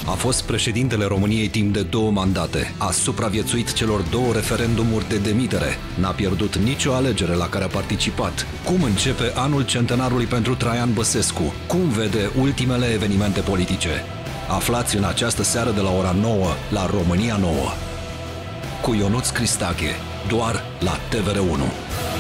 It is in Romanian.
A fost președintele României timp de 2 mandate, a supraviețuit celor 2 referendumuri de demitere, n-a pierdut nicio alegere la care a participat. Cum începe anul centenarului pentru Traian Băsescu? Cum vede ultimele evenimente politice? Aflați în această seară de la ora 9 la România Nouă. Cu Ionuț Cristache, doar la TVR1.